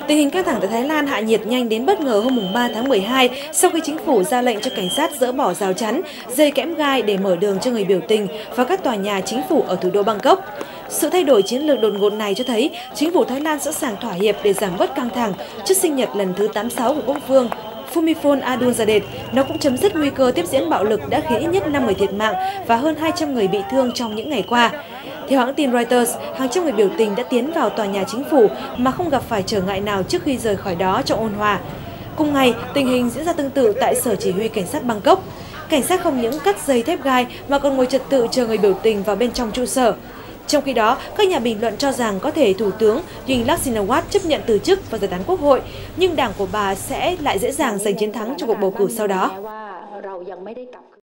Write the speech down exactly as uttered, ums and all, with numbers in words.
Tình hình căng thẳng tại Thái Lan hạ nhiệt nhanh đến bất ngờ hôm ba tháng mười hai sau khi chính phủ ra lệnh cho cảnh sát dỡ bỏ rào chắn, dây kẽm gai để mở đường cho người biểu tình vào các tòa nhà chính phủ ở thủ đô Bangkok. Sự thay đổi chiến lược đột ngột này cho thấy chính phủ Thái Lan sẵn sàng thỏa hiệp để giảm bớt căng thẳng trước sinh nhật lần thứ tám mươi sáu của quốc vương Phumifol Adulzadeh. Nó cũng chấm dứt nguy cơ tiếp diễn bạo lực đã khiến ít nhất năm người thiệt mạng và hơn hai trăm người bị thương trong những ngày qua. Theo hãng tin Reuters, hàng trăm người biểu tình đã tiến vào tòa nhà chính phủ mà không gặp phải trở ngại nào trước khi rời khỏi đó trong ôn hòa. Cùng ngày, tình hình diễn ra tương tự tại Sở Chỉ huy Cảnh sát Bangkok. Cảnh sát không những cắt dây thép gai mà còn ngồi trật tự chờ người biểu tình vào bên trong trụ sở. Trong khi đó, các nhà bình luận cho rằng có thể Thủ tướng Yingluck Shinawatra chấp nhận từ chức và giải tán quốc hội, nhưng đảng của bà sẽ lại dễ dàng giành chiến thắng trong cuộc bầu cử sau đó.